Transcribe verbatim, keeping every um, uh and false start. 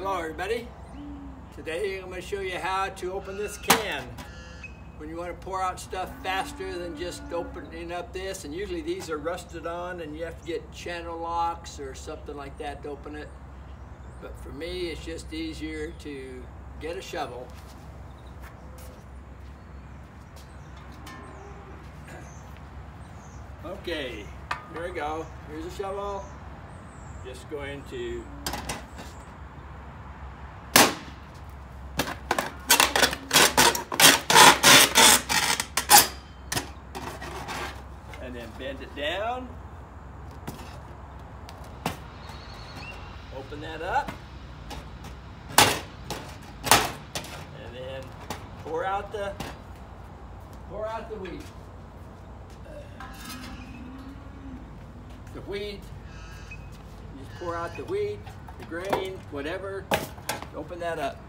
Hello everybody. Today I'm going to show you how to open this can. When you want to pour out stuff faster than just opening up this, and usually these are rusted on and you have to get channel locks or something like that to open it. But for me it's just easier to get a shovel. Okay, here we go. Here's a shovel. Just going to and then bend it down. Open that up. And then pour out the pour out the wheat. The wheat. You just pour out the wheat, the grain, whatever. Open that up.